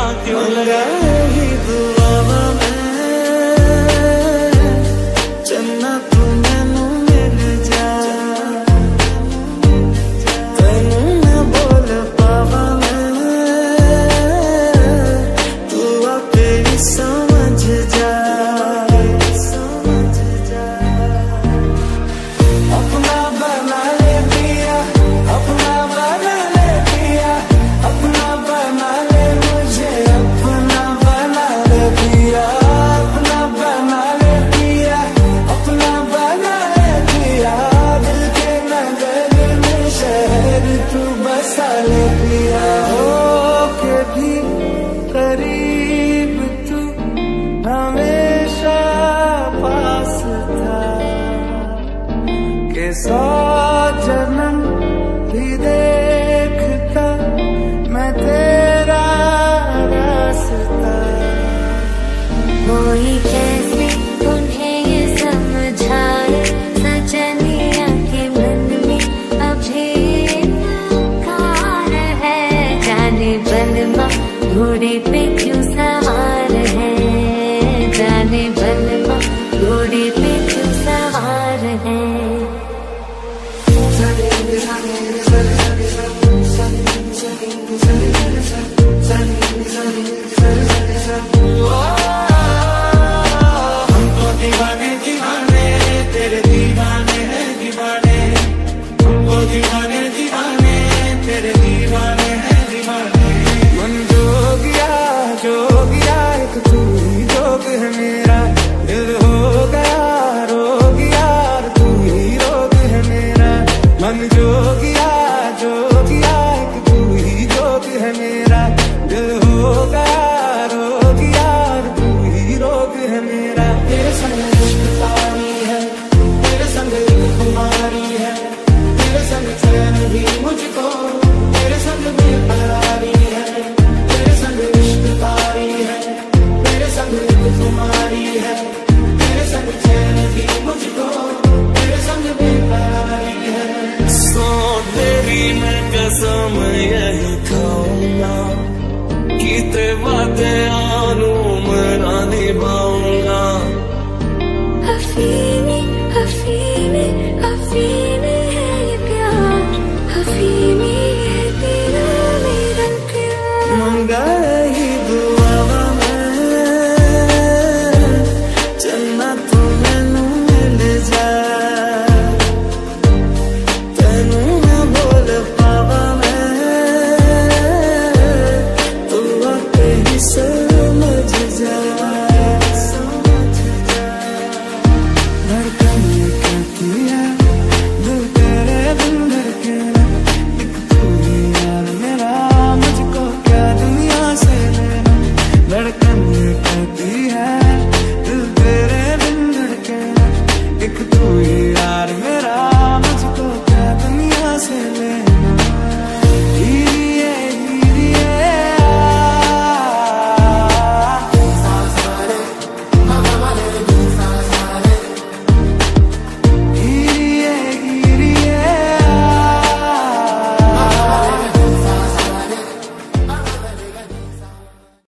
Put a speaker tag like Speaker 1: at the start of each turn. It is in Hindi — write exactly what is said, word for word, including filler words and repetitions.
Speaker 1: क्यों रही दुआ में चन्ना तू मैनू मिल जा तेनू मैं बोल पावा मैं तू आपे ही समझ जा अपना बना ले पिया अपना बना ले पिया अपना बना ले मुझे अपना बना ले पिया अपना बना ले पिया अपना बना ले पिया दिल के नगर में शहर तू बसा ले पिया हो के भी करीब तू हमेशा पास था के सौ जन्म भी देखता मैं तेरा रास्ता।
Speaker 2: कोई कैसे उन्हें ये समझाए सजनिया के मन में अभी कार है जाने बलमा घोड़े पे क्यों सवार है जाने बलमा घोड़े पे क्यों सवार है।
Speaker 1: हमको दीवाने दीवाने तेरे दीवाने हैं दीवाने हमको दीवाने दीवाने तेरे दीवाने हैं दीवाने मन जोगिया जोगिया एक तू ही जोग है मेरा दिल हो गया रोग यार तू ही रोग है मेरा मन जोगिया जोगिया एक तू ही जोग है मेरा दिल हो गया रोग यार तू ही रोग है मेरा तेरे संग इश्क तारी है तेरे संग एक खुमारी है तेरे संग चैन भी मुझको तेरे संग बेकरारी है तेरे संग इश्क तारी है तेरे संग एक खुमारी है तेरे संग चैन भी मुझको तेरे संग बेकरारी है। सो तेरी मैं कसम यही खाऊंगा कीते वादे आनू